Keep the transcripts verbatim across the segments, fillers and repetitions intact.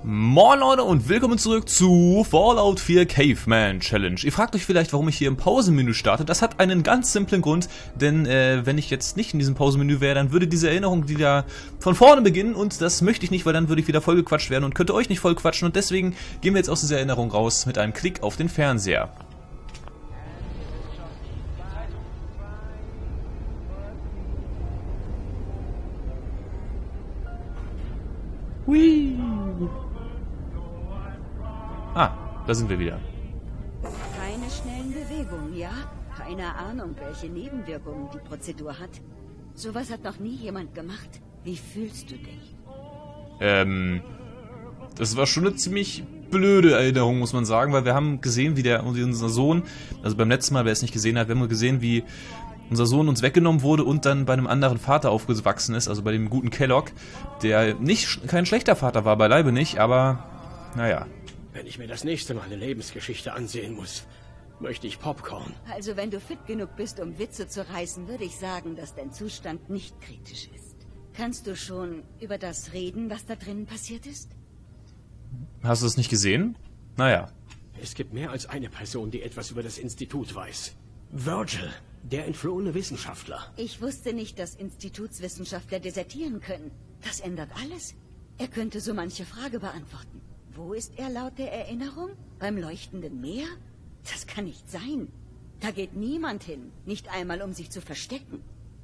Moin Leute und willkommen zurück zu Fallout vier Caveman Challenge. Ihr fragt euch vielleicht, warum ich hier im Pausenmenü starte. Das hat einen ganz simplen Grund, denn äh, wenn ich jetzt nicht in diesem Pausenmenü wäre, dann würde diese Erinnerung wieder von vorne beginnen und das möchte ich nicht, weil dann würde ich wieder vollgequatscht werden und könnte euch nicht vollquatschen und deswegen gehen wir jetzt aus dieser Erinnerung raus mit einem Klick auf den Fernseher. Hui. Ah, da sind wir wieder. Keine schnellen Bewegungen, ja? Keine Ahnung, welche Nebenwirkungen die Prozedur hat. Sowas hat noch nie jemand gemacht. Wie fühlst du dich? Ähm, das war schon eine ziemlich blöde Erinnerung, muss man sagen, weil wir haben gesehen, wie der unser Sohn, also beim letzten Mal, wer es nicht gesehen hat, wir haben gesehen, wie unser Sohn uns weggenommen wurde und dann bei einem anderen Vater aufgewachsen ist, also bei dem guten Kellogg, der nicht kein schlechter Vater war, beileibe nicht, aber naja. Wenn ich mir das nächste Mal eine Lebensgeschichte ansehen muss, möchte ich Popcorn. Also wenn du fit genug bist, um Witze zu reißen, würde ich sagen, dass dein Zustand nicht kritisch ist. Kannst du schon über das reden, was da drinnen passiert ist? Hast du es nicht gesehen? Naja. Es gibt mehr als eine Person, die etwas über das Institut weiß. Virgil, der entflohene Wissenschaftler. Ich wusste nicht, dass Institutswissenschaftler desertieren können. Das ändert alles. Er könnte so manche Frage beantworten. Wo ist er laut der Erinnerung? Beim leuchtenden Meer? Das kann nicht sein. Da geht niemand hin. Nicht einmal, um sich zu verstecken.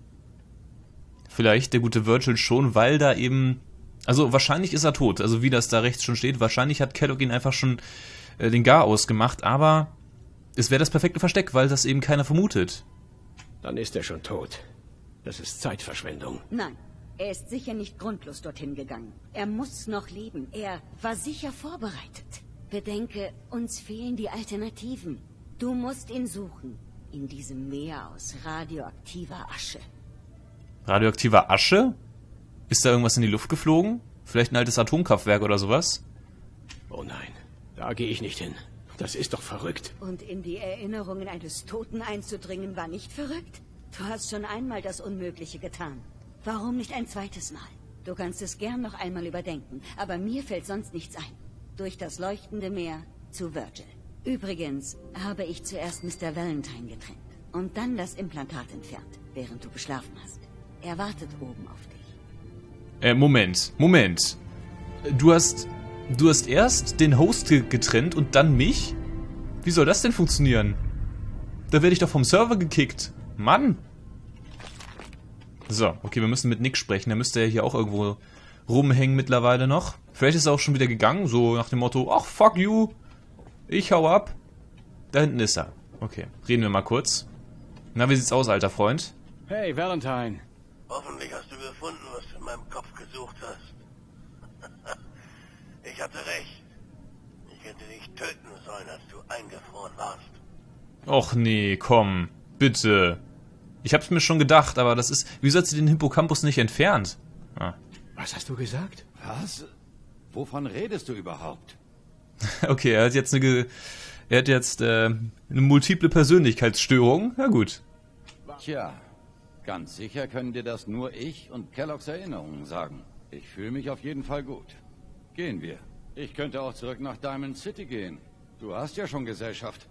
Vielleicht der gute Virgil schon, weil da eben... Also wahrscheinlich ist er tot. Also wie das da rechts schon steht. Wahrscheinlich hat Kellogg ihn einfach schon äh, den Gar ausgemacht. Aber es wäre das perfekte Versteck, weil das eben keiner vermutet. Dann ist er schon tot. Das ist Zeitverschwendung. Nein. Er ist sicher nicht grundlos dorthin gegangen. Er muss noch leben. Er war sicher vorbereitet. Bedenke, uns fehlen die Alternativen. Du musst ihn suchen. In diesem Meer aus radioaktiver Asche. Radioaktiver Asche? Ist da irgendwas in die Luft geflogen? Vielleicht ein altes Atomkraftwerk oder sowas? Oh nein, da gehe ich nicht hin. Das ist doch verrückt. Und in die Erinnerungen eines Toten einzudringen, war nicht verrückt? Du hast schon einmal das Unmögliche getan. Warum nicht ein zweites Mal? Du kannst es gern noch einmal überdenken, aber mir fällt sonst nichts ein. Durch das leuchtende Meer zu Virgil. Übrigens habe ich zuerst Mister Valentine getrennt und dann das Implantat entfernt, während du geschlafen hast. Er wartet oben auf dich. Äh, Moment, Moment. Du hast, du hast erst den Host getrennt und dann mich? Wie soll das denn funktionieren? Da werde ich doch vom Server gekickt. Mann! So, okay, wir müssen mit Nick sprechen. Der müsste ja hier auch irgendwo rumhängen mittlerweile noch. Vielleicht ist er auch schon wieder gegangen, so nach dem Motto, ach, fuck you, ich hau ab. Da hinten ist er. Okay, reden wir mal kurz. Na, wie sieht's aus, alter Freund? Hey, Valentine. Hoffentlich hast du gefunden, was du in meinem Kopf gesucht hast. Ich hatte recht. Ich hätte dich töten sollen, als du eingefroren warst. Och nee, komm, bitte. Ich hab's mir schon gedacht, aber das ist... Wieso hat sie den Hippocampus nicht entfernt? Ah. Was hast du gesagt? Was? Wovon redest du überhaupt? Okay, er hat jetzt eine... Ge er hat jetzt äh, eine multiple Persönlichkeitsstörung. Na gut. Tja, ganz sicher können dir das nur ich und Kelloggs Erinnerungen sagen. Ich fühle mich auf jeden Fall gut. Gehen wir. Ich könnte auch zurück nach Diamond City gehen. Du hast ja schon Gesellschaft.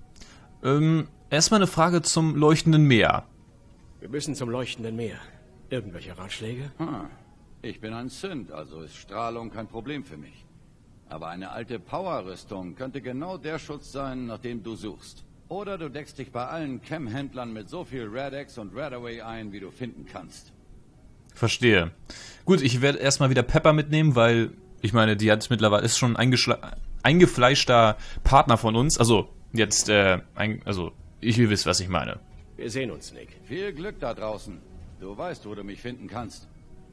Ähm, erstmal eine Frage zum leuchtenden Meer. Wir müssen zum leuchtenden Meer. Irgendwelche Ratschläge? Hm. Ich bin ein Synth, also ist Strahlung kein Problem für mich. Aber eine alte Power-Rüstung könnte genau der Schutz sein, nach dem du suchst. Oder du deckst dich bei allen Chem-Händlern mit so viel Rad-X und Radaway ein, wie du finden kannst. Verstehe. Gut, ich werde erstmal wieder Pepper mitnehmen, weil, ich meine, die hat mittlerweile, ist schon ein eingefleischter Partner von uns. Also, jetzt, äh, ein, also, ich will wissen, was ich meine. Wir sehen uns, Nick. Viel Glück da draußen. Du weißt, wo du mich finden kannst.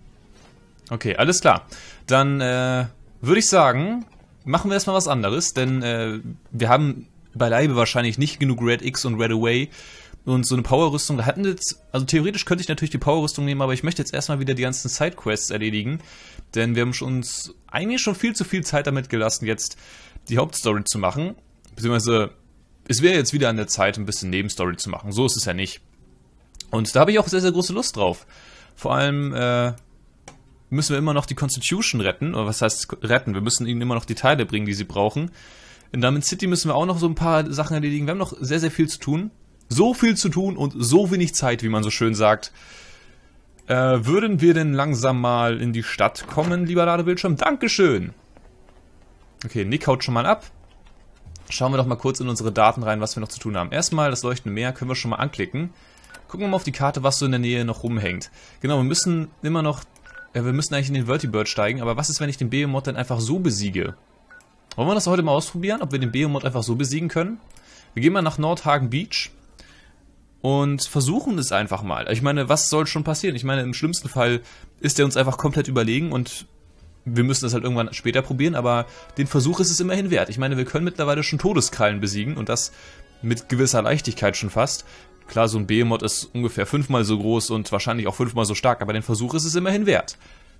Okay, alles klar. Dann äh, würde ich sagen, machen wir erstmal was anderes, denn äh, wir haben beileibe wahrscheinlich nicht genug Red X und Red Away und so eine Power-Rüstung. Da hatten wir jetzt, also theoretisch könnte ich natürlich die Power-Rüstung nehmen, aber ich möchte jetzt erstmal wieder die ganzen Sidequests erledigen, denn wir haben uns eigentlich schon viel zu viel Zeit damit gelassen, jetzt die Hauptstory zu machen, beziehungsweise es wäre jetzt wieder an der Zeit, ein bisschen Nebenstory zu machen. So ist es ja nicht. Und da habe ich auch sehr, sehr große Lust drauf. Vor allem, äh, müssen wir immer noch die Constitution retten. Oder was heißt retten? Wir müssen ihnen immer noch die Teile bringen, die sie brauchen. In Diamond City müssen wir auch noch so ein paar Sachen erledigen. Wir haben noch sehr, sehr viel zu tun. So viel zu tun und so wenig Zeit, wie man so schön sagt. Äh, würden wir denn langsam mal in die Stadt kommen, lieber Ladebildschirm? Dankeschön! Okay, Nick haut schon mal ab. Schauen wir doch mal kurz in unsere Daten rein, was wir noch zu tun haben. Erstmal das leuchtende Meer können wir schon mal anklicken. Gucken wir mal auf die Karte, was so in der Nähe noch rumhängt. Genau, wir müssen immer noch... Ja, wir müssen eigentlich in den Vertibird steigen, aber was ist, wenn ich den Behemoth dann einfach so besiege? Wollen wir das heute mal ausprobieren, ob wir den Behemoth einfach so besiegen können? Wir gehen mal nach Nordhagen Beach und versuchen es einfach mal. Ich meine, was soll schon passieren? Ich meine, im schlimmsten Fall ist er uns einfach komplett überlegen und wir müssen das halt irgendwann später probieren, aber den Versuch ist es immerhin wert. Ich meine, wir können mittlerweile schon Todeskrallen besiegen und das mit gewisser Leichtigkeit schon fast. Klar, so ein Behemoth ist ungefähr fünfmal so groß und wahrscheinlich auch fünfmal so stark, aber den Versuch ist es immerhin wert.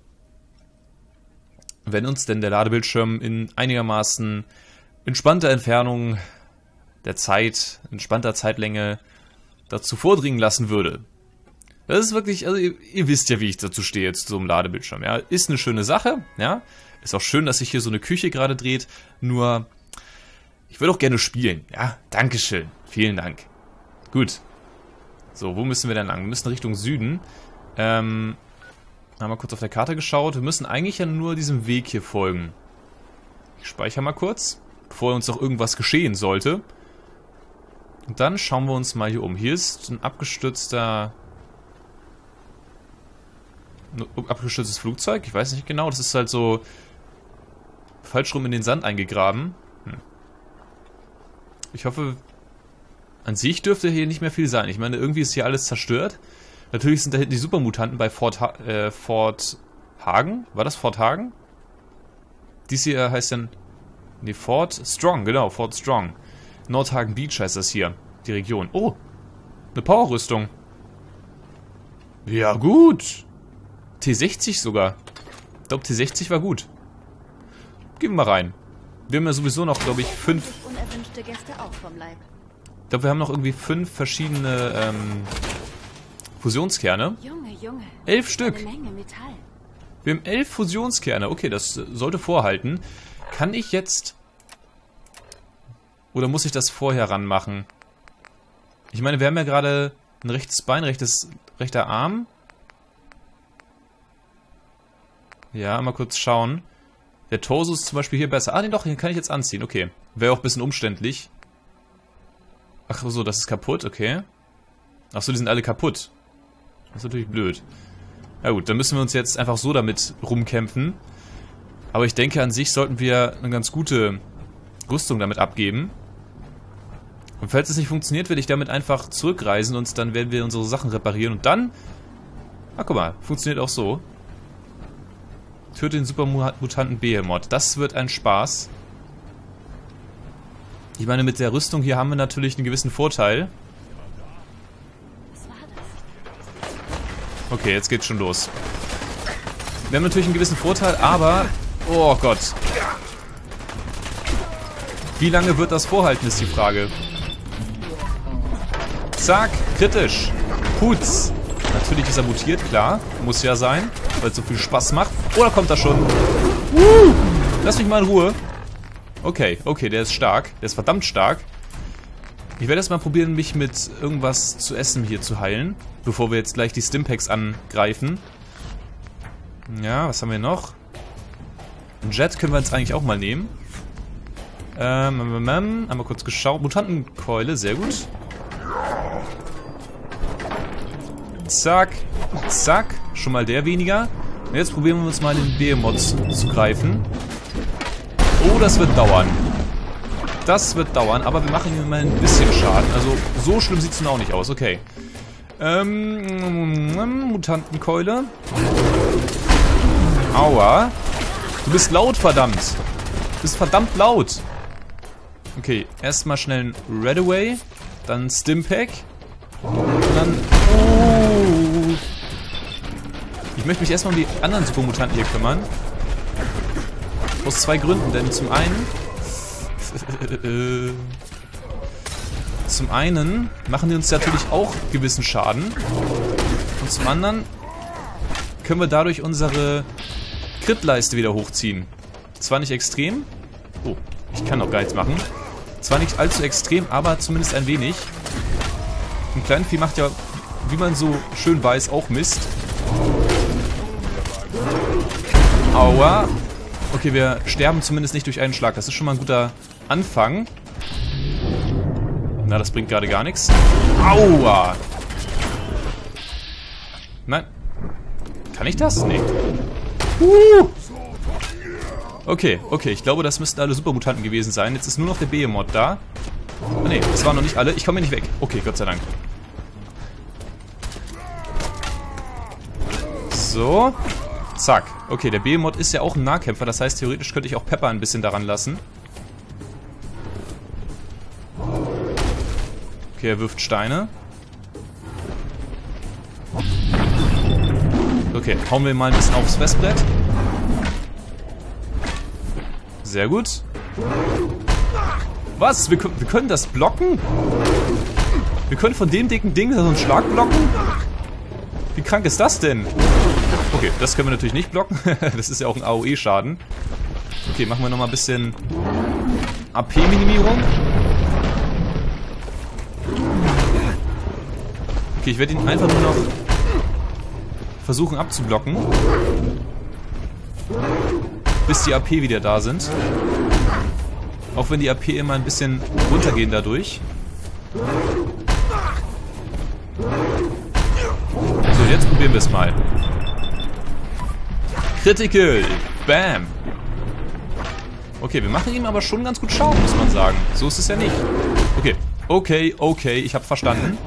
Wenn uns denn der Ladebildschirm in einigermaßen entspannter Entfernung der Zeit, entspannter Zeitlänge dazu vordringen lassen würde. Das ist wirklich, also ihr, ihr wisst ja, wie ich dazu stehe zu so einem Ladebildschirm, ja. Ist eine schöne Sache, ja. Ist auch schön, dass sich hier so eine Küche gerade dreht, nur ich würde auch gerne spielen, ja. Dankeschön, vielen Dank. Gut. So, wo müssen wir denn lang? Wir müssen Richtung Süden. Ähm, haben wir kurz auf der Karte geschaut. Wir müssen eigentlich ja nur diesem Weg hier folgen. Ich speichere mal kurz, bevor uns noch irgendwas geschehen sollte. Und dann schauen wir uns mal hier um. Hier ist ein abgestürzter... Ein abgestürztes Flugzeug. Ich weiß nicht genau. Das ist halt so... falsch rum in den Sand eingegraben. Hm. Ich hoffe... An sich dürfte hier nicht mehr viel sein. Ich meine, irgendwie ist hier alles zerstört. Natürlich sind da hinten die Supermutanten bei Fort, ha äh, Fort Hagen. War das Fort Hagen? Dies hier heißt dann... Ne, Fort Strong. Genau, Fort Strong. Nordhagen Beach heißt das hier, die Region. Oh, eine Powerrüstung. Ja gut. T sechzig sogar. Ich glaube T sechzig war gut. Gehen wir mal rein. Wir haben ja sowieso noch, glaube ich, fünf... Unerwünschte Gäste auch vom Leib. Ich glaube, wir haben noch irgendwie fünf verschiedene ähm, Fusionskerne. Junge, Junge. Elf Stück. Eine Menge Metall. Wir haben elf Fusionskerne. Okay, das sollte vorhalten. Kann ich jetzt... Oder muss ich das vorher ranmachen? Ich meine, wir haben ja gerade ein rechtes Bein, rechtes, rechter Arm. Ja, mal kurz schauen. Der Torso ist zum Beispiel hier besser. Ah, den doch, den kann ich jetzt anziehen. Okay. Wäre auch ein bisschen umständlich. Ach so, das ist kaputt, okay. Ach so, die sind alle kaputt. Das ist natürlich blöd. Ja gut, dann müssen wir uns jetzt einfach so damit rumkämpfen. Aber ich denke, an sich sollten wir eine ganz gute Rüstung damit abgeben. Und falls es nicht funktioniert, werde ich damit einfach zurückreisen und dann werden wir unsere Sachen reparieren. Und dann... Ah, guck mal, funktioniert auch so. Töte den Supermutanten Behemoth. Das wird ein Spaß. Ich meine, mit der Rüstung hier haben wir natürlich einen gewissen Vorteil. Okay, jetzt geht's schon los. Wir haben natürlich einen gewissen Vorteil, aber... Oh Gott. Wie lange wird das vorhalten, ist die Frage. Zack, kritisch. Putz. Natürlich ist er mutiert, klar. Muss ja sein, weil es so viel Spaß macht. Oh, da kommt er schon. Uh, lass mich mal in Ruhe. Okay, okay, der ist stark. Der ist verdammt stark. Ich werde jetzt mal probieren, mich mit irgendwas zu essen hier zu heilen. Bevor wir jetzt gleich die Stimpaks angreifen. Ja, was haben wir noch? Ein Jet können wir jetzt eigentlich auch mal nehmen. Ähm, ähm, ähm, einmal kurz geschaut. Mutantenkeule, sehr gut. Zack, zack. Schon mal der weniger. Und jetzt probieren wir uns mal den Behemoth zu greifen. Oh, das wird dauern. Das wird dauern, aber wir machen ihm mal ein bisschen Schaden. Also, so schlimm sieht es nun auch nicht aus. Okay. Ähm, Mutantenkeule. Aua. Du bist laut, verdammt. Du bist verdammt laut. Okay, erstmal schnell ein Redaway. Dann Stimpak. Und dann... Oh. Ich möchte mich erstmal um die anderen Supermutanten hier kümmern. Aus zwei Gründen, denn zum einen... zum einen machen die uns natürlich auch gewissen Schaden. Und zum anderen können wir dadurch unsere Crit-Leiste wieder hochziehen. Zwar nicht extrem. Oh, ich kann noch gar nichts machen. Zwar nicht allzu extrem, aber zumindest ein wenig. Ein Kleinvieh macht ja, wie man so schön weiß, auch Mist. Aua. Okay, wir sterben zumindest nicht durch einen Schlag. Das ist schon mal ein guter Anfang. Na, das bringt gerade gar nichts. Aua. Nein. Kann ich das? Nee. Uh. Okay, okay. Ich glaube, das müssten alle Supermutanten gewesen sein. Jetzt ist nur noch der Behemoth da. Ah, nee, das waren noch nicht alle. Ich komme hier nicht weg. Okay, Gott sei Dank. So. Zack. Okay, der Behemoth ist ja auch ein Nahkämpfer. Das heißt, theoretisch könnte ich auch Pepper ein bisschen daran lassen. Okay, er wirft Steine. Okay, hauen wir mal ein bisschen aufs Festbrett. Sehr gut. Was? Wir, wir können das blocken? Wir können von dem dicken Ding so einen Schlag blocken? Wie krank ist das denn? Okay, das können wir natürlich nicht blocken. Das ist ja auch ein A O E-Schaden. Okay, machen wir nochmal ein bisschen A P-Minimierung. Okay, ich werde ihn einfach nur noch versuchen abzublocken. Bis die A P wieder da sind. Auch wenn die A P immer ein bisschen runtergehen dadurch. So, jetzt probieren wir es mal. Critical. Bam. Okay, wir machen ihm aber schon ganz gut Schaden, muss man sagen. So ist es ja nicht. Okay, okay, okay, ich habe verstanden.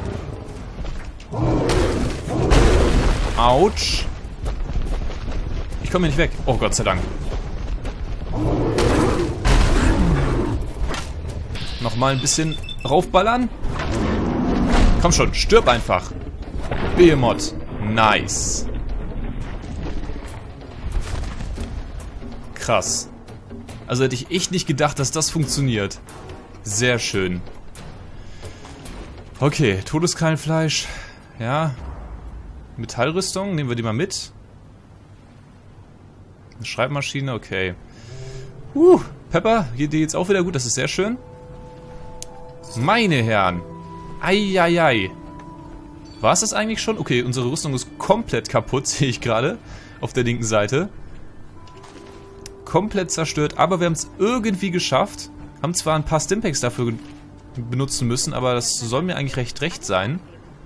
Autsch. Ich komme hier nicht weg. Oh, Gott sei Dank. Nochmal ein bisschen raufballern. Komm schon, stirb einfach. Behemoth. Nice. Krass. Also hätte ich echt nicht gedacht, dass das funktioniert. Sehr schön. Okay, Todeskrallenfleisch. Ja. Metallrüstung, nehmen wir die mal mit. Eine Schreibmaschine, okay. Uh, Pepper, geht dir jetzt auch wieder gut, das ist sehr schön. Meine Herren. Eieiei. War es das eigentlich schon? Okay, unsere Rüstung ist komplett kaputt, sehe ich gerade. Auf der linken Seite. Komplett zerstört, aber wir haben es irgendwie geschafft. Haben zwar ein paar Stimpaks dafür benutzen müssen, aber das soll mir eigentlich recht recht sein.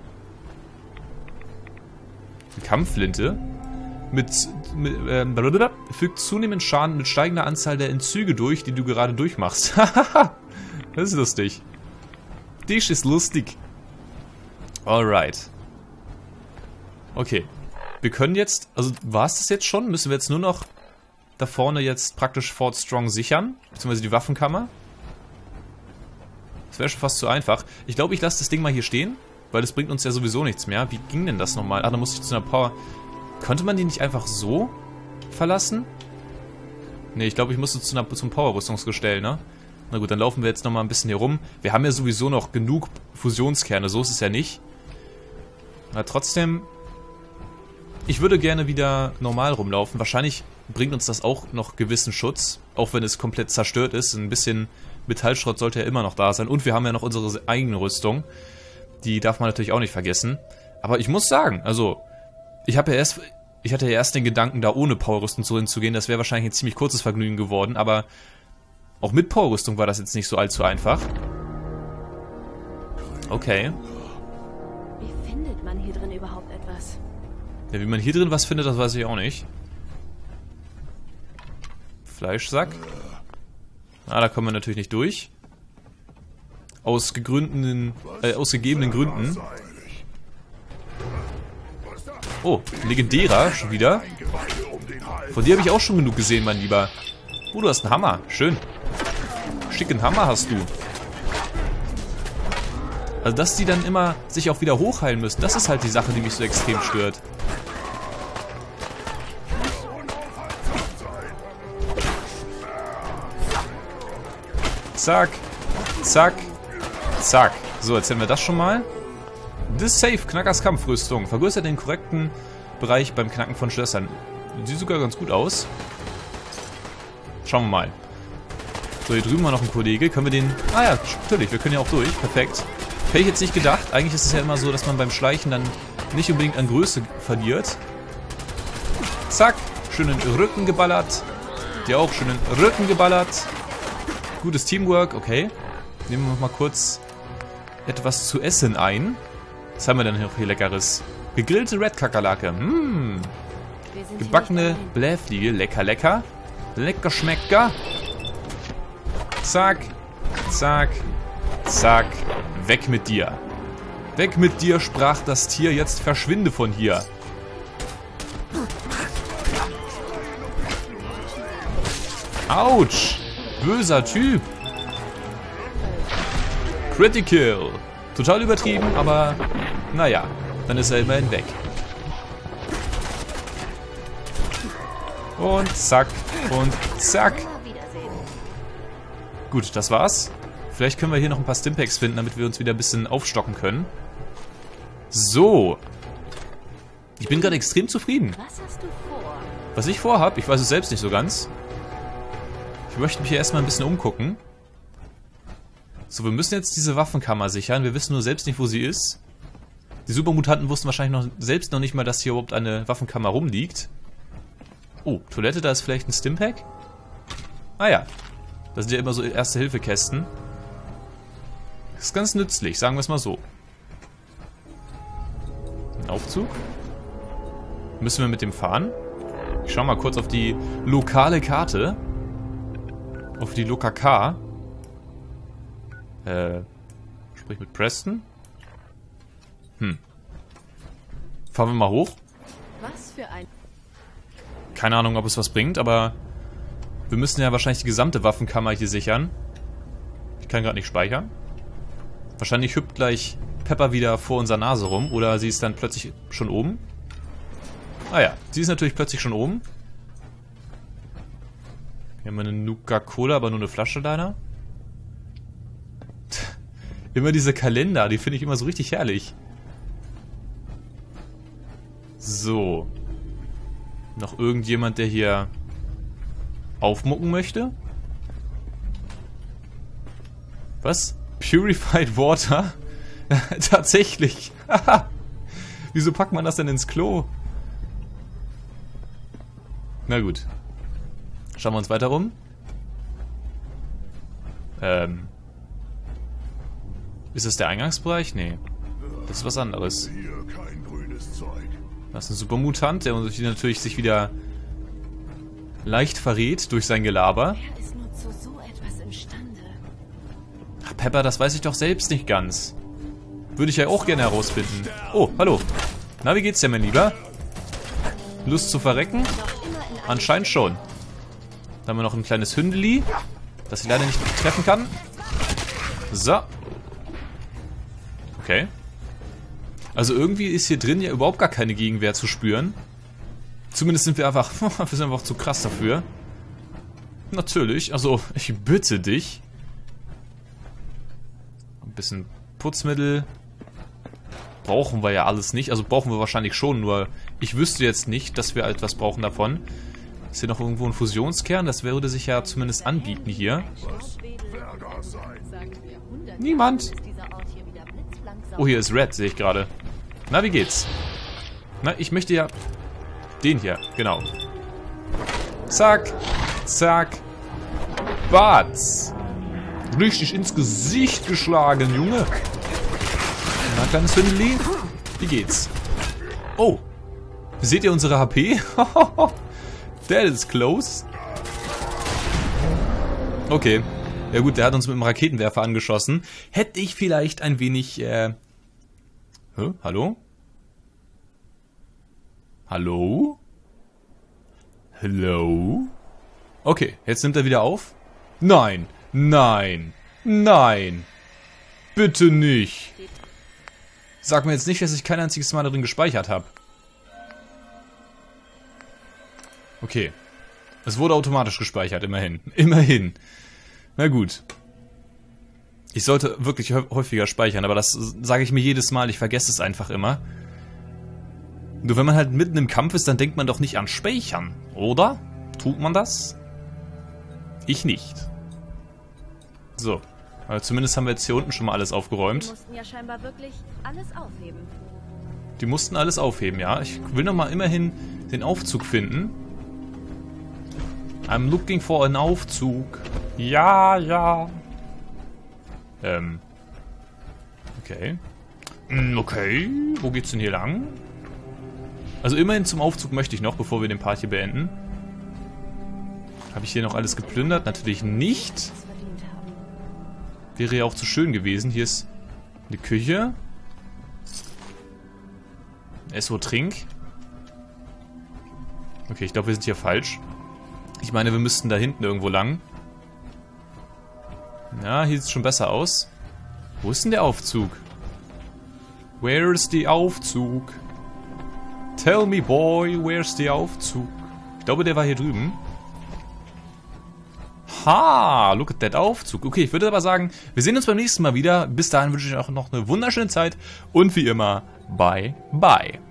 Eine Kampfflinte. Mit, mit ähm, fügt zunehmend Schaden mit steigender Anzahl der Entzüge durch, die du gerade durchmachst. Hahaha. Das ist lustig. Das ist lustig. Alright. Okay. Wir können jetzt, also war es das jetzt schon? Müssen wir jetzt nur noch da vorne jetzt praktisch Fort Strong sichern? Beziehungsweise die Waffenkammer? Das wäre schon fast zu einfach. Ich glaube, ich lasse das Ding mal hier stehen, weil das bringt uns ja sowieso nichts mehr. Wie ging denn das nochmal? Ah, da musste ich zu einer Power... Konnte man die nicht einfach so verlassen? Ne, ich glaube, ich musste zu einer, zum Power-Rüstungsgestell, ne? Na gut, dann laufen wir jetzt nochmal ein bisschen hier rum. Wir haben ja sowieso noch genug Fusionskerne, so ist es ja nicht. Aber trotzdem... Ich würde gerne wieder normal rumlaufen. Wahrscheinlich bringt uns das auch noch gewissen Schutz, auch wenn es komplett zerstört ist. Ein bisschen Metallschrott sollte ja immer noch da sein. Und wir haben ja noch unsere eigene Rüstung. Die darf man natürlich auch nicht vergessen. Aber ich muss sagen, also... Ich habe ja erst, ich hatte ja erst den Gedanken, da ohne Powerrüstung so hinzugehen. Das wäre wahrscheinlich ein ziemlich kurzes Vergnügen geworden, aber auch mit Powerrüstung war das jetzt nicht so allzu einfach. Okay. Wie findet man hier drin überhaupt etwas? Ja, wie man hier drin was findet, das weiß ich auch nicht. Fleischsack. Ah, da kommen wir natürlich nicht durch. Aus gegründeten, äh, aus gegebenen Gründen. Oh, legendärer, schon wieder. Von dir habe ich auch schon genug gesehen, mein Lieber. Oh, du hast einen Hammer. Schön. Schicken Hammer hast du. Also, dass die dann immer sich auch wieder hochheilen müssen, das ist halt die Sache, die mich so extrem stört. Zack. Zack. Zack. So, jetzt haben wir das schon mal. The Safe, Knackers Kampfrüstung. Vergrößert den korrekten Bereich beim Knacken von Schlössern. sieht sogar ganz gut aus. Schauen wir mal. So, hier drüben war noch ein Kollege. Können wir den... Ah ja, natürlich, wir können ja auch durch. Perfekt. Hätte ich jetzt nicht gedacht. Eigentlich ist es ja immer so, dass man beim Schleichen dann nicht unbedingt an Größe verliert. Zack. Schönen Rücken geballert. Dir auch schönen Rücken geballert. Gutes Teamwork. Okay. Nehmen wir noch mal kurz etwas zu essen ein. Was haben wir denn noch hier Leckeres? Gegrillte Red-Kakerlake. Mmh. Gebackene Blähfliege. Lecker, lecker. Lecker Schmecker. Zack. Zack. Zack. Weg mit dir. Weg mit dir, sprach das Tier. Jetzt verschwinde von hier. Autsch. Böser Typ. Critical. Total übertrieben, aber naja, dann ist er immerhin weg. Und zack. Und zack. Gut, das war's. Vielleicht können wir hier noch ein paar Stimpaks finden, damit wir uns wieder ein bisschen aufstocken können. So. Ich bin gerade extrem zufrieden. Was hast du vor? Was ich vorhab, ich weiß es selbst nicht so ganz. Ich möchte mich hier erstmal ein bisschen umgucken. So, wir müssen jetzt diese Waffenkammer sichern. Wir wissen nur selbst nicht, wo sie ist. Die Supermutanten wussten wahrscheinlich noch selbst noch nicht mal, dass hier überhaupt eine Waffenkammer rumliegt. Oh, Toilette, da ist vielleicht ein Stimpak? Ah ja. Das sind ja immer so Erste-Hilfe-Kästen. Das ist ganz nützlich, sagen wir es mal so. Ein Aufzug. Müssen wir mit dem fahren? Ich schau mal kurz auf die lokale Karte. Auf die Lokaka. Äh, sprich mit Preston. Hm. Fahren wir mal hoch. Was für ein... Keine Ahnung, ob es was bringt, aber wir müssen ja wahrscheinlich die gesamte Waffenkammer hier sichern. Ich kann gerade nicht speichern. Wahrscheinlich hüpft gleich Pepper wieder vor unserer Nase rum. Oder sie ist dann plötzlich schon oben. Ah ja, sie ist natürlich plötzlich schon oben. Hier haben wir eine Nuka-Cola, aber nur eine Flasche leider. Immer diese Kalender, die finde ich immer so richtig herrlich. So. Noch irgendjemand, der hier aufmucken möchte? Was? Purified Water? Tatsächlich. Wieso packt man das denn ins Klo? Na gut. Schauen wir uns weiter rum. Ähm. Ist das der Eingangsbereich? Nee. Das ist was anderes. Das ist ein Supermutant, der uns natürlich sich wieder leicht verrät durch sein Gelaber. Er ist nur zu so etwas imstande. Ach, Pepper, das weiß ich doch selbst nicht ganz. Würde ich ja auch gerne herausfinden. Oh, hallo. Na, wie geht's dir, mein Lieber? Lust zu verrecken? Anscheinend schon. Dann haben wir noch ein kleines Hündeli, das ich leider nicht treffen kann. So. Okay. Also irgendwie ist hier drin ja überhaupt gar keine Gegenwehr zu spüren. Zumindest sind wir einfach, wir sind einfach zu krass dafür. Natürlich, also ich bitte dich. Ein bisschen Putzmittel. Brauchen wir ja alles nicht. Also brauchen wir wahrscheinlich schon, nur ich wüsste jetzt nicht, dass wir etwas brauchen davon. Ist hier noch irgendwo ein Fusionskern? Das würde sich ja zumindest anbieten hier. Niemand. Oh, hier ist Red, sehe ich gerade. Na, wie geht's? Na, ich möchte ja... Den hier, genau. Zack. Zack. Batz. Richtig ins Gesicht geschlagen, Junge. Na, kleines Hündeli. Wie geht's? Oh. Seht ihr unsere H P? That is close. Okay. Ja gut, der hat uns mit dem Raketenwerfer angeschossen. Hätte ich vielleicht ein wenig, äh... Hä? Hallo? Hallo? Hallo? Okay, jetzt nimmt er wieder auf. Nein, nein, nein. Bitte nicht. Sag mir jetzt nicht, dass ich kein einziges Mal darin gespeichert habe. Okay. Es wurde automatisch gespeichert, immerhin. Immerhin. Na gut. Ich sollte wirklich häufiger speichern, aber das sage ich mir jedes Mal. Ich vergesse es einfach immer. Nur wenn man halt mitten im Kampf ist, dann denkt man doch nicht an Speichern, oder? Tut man das? Ich nicht. So. Aber zumindest haben wir jetzt hier unten schon mal alles Die aufgeräumt. mussten ja scheinbar wirklich alles aufheben. Die mussten alles aufheben, ja. Ich will nochmal immerhin den Aufzug finden. I'm looking for an Aufzug. Ja, ja. Ähm. Okay. Hm, okay. Wo geht's denn hier lang? Also immerhin zum Aufzug möchte ich noch, bevor wir den Part hier beenden. Habe ich hier noch alles geplündert? Natürlich nicht. Das verdient haben. Wäre ja auch zu schön gewesen. Hier ist eine Küche. Esso Trink. Okay, ich glaube, wir sind hier falsch. Ich meine, wir müssten da hinten irgendwo lang. Ja, hier sieht es schon besser aus. Wo ist denn der Aufzug? Where is the Aufzug? Tell me, boy, where's the Aufzug? Ich glaube, der war hier drüben. Ha, look at that Aufzug. Okay, ich würde aber sagen, wir sehen uns beim nächsten Mal wieder. Bis dahin wünsche ich euch auch noch eine wunderschöne Zeit. Und wie immer, bye, bye.